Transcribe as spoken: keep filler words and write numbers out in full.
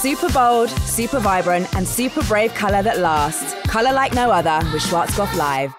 Super bold, super vibrant, and super brave colour that lasts. Colour like no other with Schwarzkopf Live.